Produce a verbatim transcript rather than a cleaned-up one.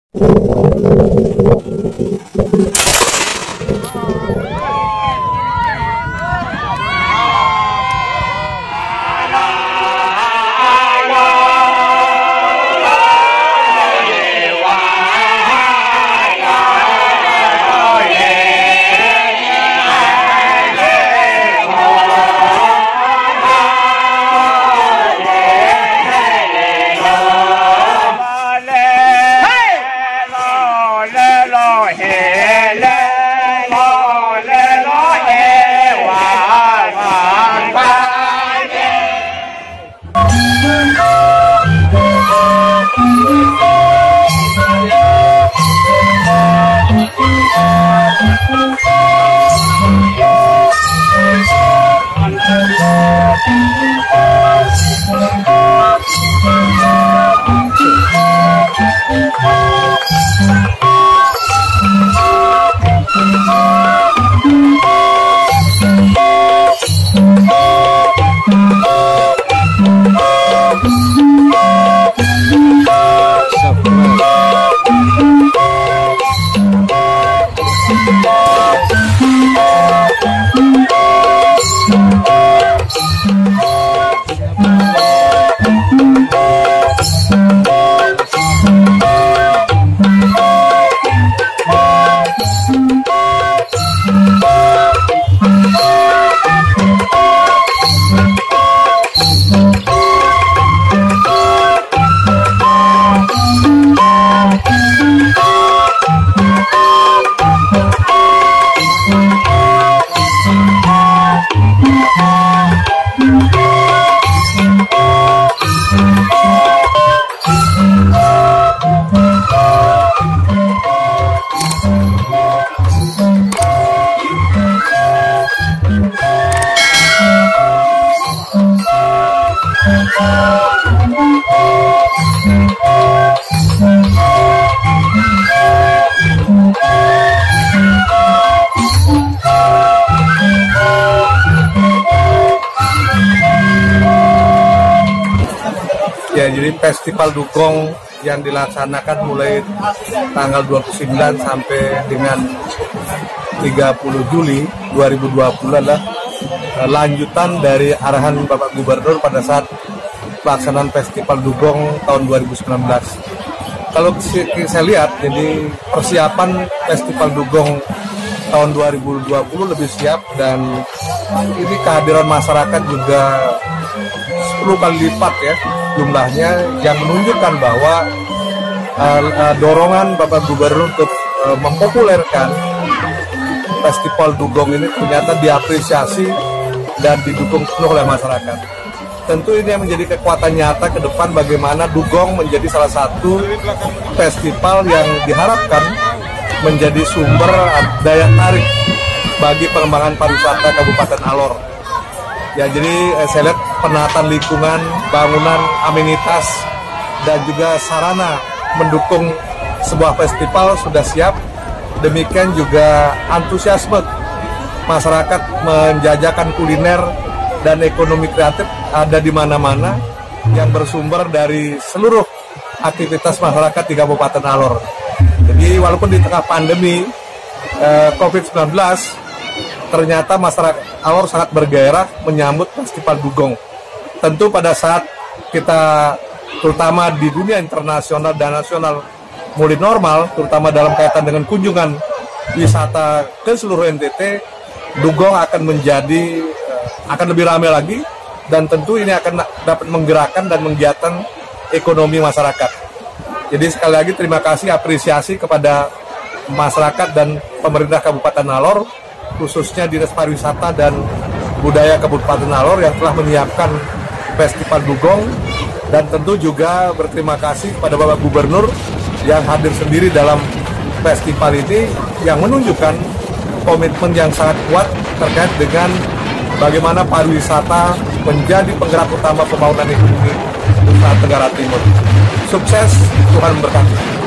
Ya, jadi Festival Dugong yang dilaksanakan mulai tanggal dua puluh sembilan sampai dengan tiga puluh Juli dua ribu dua puluh adalah lanjutan dari arahan Bapak Gubernur pada saat pelaksanaan Festival Dugong tahun dua ribu sembilan belas. Kalau saya lihat, jadi persiapan Festival Dugong tahun dua ribu dua puluh lebih siap, dan ini kehadiran masyarakat juga sepuluh kali lipat ya jumlahnya, yang menunjukkan bahwa uh, uh, dorongan Bapak Gubernur untuk uh, mempopulerkan Festival Dugong ini ternyata diapresiasi dan didukung penuh oleh masyarakat. Tentu ini yang menjadi kekuatan nyata ke depan bagaimana Dugong menjadi salah satu festival yang diharapkan menjadi sumber daya tarik bagi pengembangan pariwisata Kabupaten Alor. Ya, jadi eh, saya lihat penataan lingkungan, bangunan, amenitas, dan juga sarana mendukung sebuah festival sudah siap. Demikian juga antusiasme masyarakat menjajakan kuliner dan ekonomi kreatif ada di mana-mana yang bersumber dari seluruh aktivitas masyarakat di Kabupaten Alor. Jadi walaupun di tengah pandemi eh, covid sembilan belas, ternyata masyarakat Alor sangat bergairah menyambut Festival Dugong. Tentu pada saat kita, terutama di dunia internasional dan nasional, mulai normal, terutama dalam kaitan dengan kunjungan wisata ke seluruh N T T, Dugong akan menjadi, akan lebih ramai lagi, dan tentu ini akan dapat menggerakkan dan menggiatkan ekonomi masyarakat. Jadi sekali lagi terima kasih, apresiasi kepada masyarakat dan pemerintah Kabupaten Alor, khususnya Dinas Pariwisata dan Budaya Kabupaten Alor yang telah menyiapkan Festival Dugong, dan tentu juga berterima kasih kepada Bapak Gubernur yang hadir sendiri dalam festival ini, yang menunjukkan komitmen yang sangat kuat terkait dengan bagaimana pariwisata menjadi penggerak utama pembangunan ekonomi Nusa Tenggara Timur. Sukses, Tuhan memberkati.